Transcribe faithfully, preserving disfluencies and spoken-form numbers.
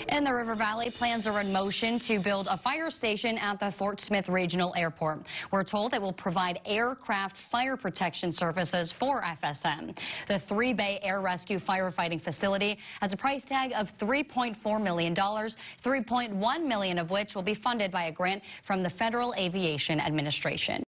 In the River Valley, plans are in motion to build a fire station at the Fort Smith Regional Airport. We're told it will provide aircraft fire protection services for F S M. The three-bay air rescue firefighting facility has a price tag of three point four million dollars, three point one million dollars of which will be funded by a grant from the Federal Aviation Administration.